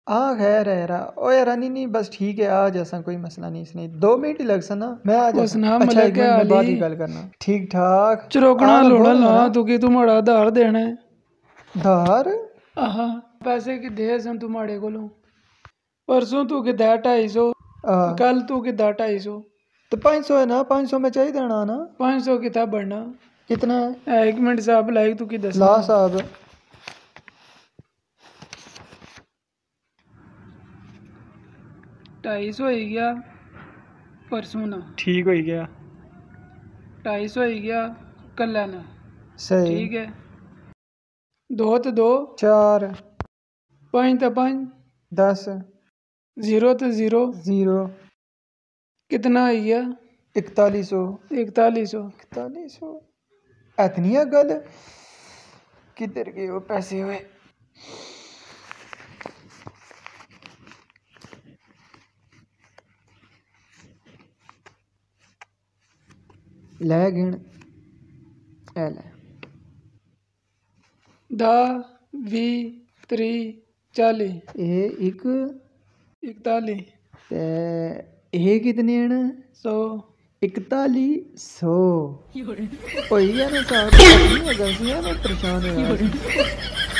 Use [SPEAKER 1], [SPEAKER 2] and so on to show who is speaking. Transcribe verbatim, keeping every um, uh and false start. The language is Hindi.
[SPEAKER 1] हाँ खैर है यार। ओ यार नहीं नहीं बस ठीक है आ जैसा कोई मसला नहीं इसने दो मिनट ही लग सना मैं आ जा
[SPEAKER 2] उसना
[SPEAKER 1] अच्छा एक
[SPEAKER 2] मलक
[SPEAKER 1] मिनट में बाद ही
[SPEAKER 2] आली
[SPEAKER 1] गल करना ठीक ठाक
[SPEAKER 2] चरोकना
[SPEAKER 1] हाँ मैं
[SPEAKER 2] लोना
[SPEAKER 1] बोल
[SPEAKER 2] ला
[SPEAKER 1] यार
[SPEAKER 2] तू कि तुम्हारा आधार देना है
[SPEAKER 1] धार
[SPEAKER 2] आहा पैसे की दे सन तुम्हारे कोलों परसों तू कि ढाई सौ
[SPEAKER 1] आ,
[SPEAKER 2] कल तू कि ढाई सौ
[SPEAKER 1] तो पाँच सौ है ना पाँच सौ में चाहिए देना ना
[SPEAKER 2] पाँच सौ किताब बढ़ना
[SPEAKER 1] कितना है
[SPEAKER 2] एक मिनट साहब लाइक तू की दसना
[SPEAKER 1] ला साहब
[SPEAKER 2] ढाई सौ ही गया परसों ना
[SPEAKER 1] ठीक हो गया
[SPEAKER 2] ढाई सौ ही गया कल ना
[SPEAKER 1] सही
[SPEAKER 2] ठीक है दो तो दो
[SPEAKER 1] चार
[SPEAKER 2] पाँच तो पाँच
[SPEAKER 1] दस
[SPEAKER 2] जीरो तो जीरो
[SPEAKER 1] जीरो
[SPEAKER 2] कितना आई गया
[SPEAKER 1] इकतालीस सौ
[SPEAKER 2] इकतालीस सौ
[SPEAKER 1] इकतालीस सौ इतनी गल किधर गए वो पैसे हुए ले गिण ए ले
[SPEAKER 2] दा भी त्री चाली
[SPEAKER 1] ये एक
[SPEAKER 2] इकताली
[SPEAKER 1] ते ये कितने हैं
[SPEAKER 2] सौ
[SPEAKER 1] इकताली सौ कोई है ना साहब परेशान है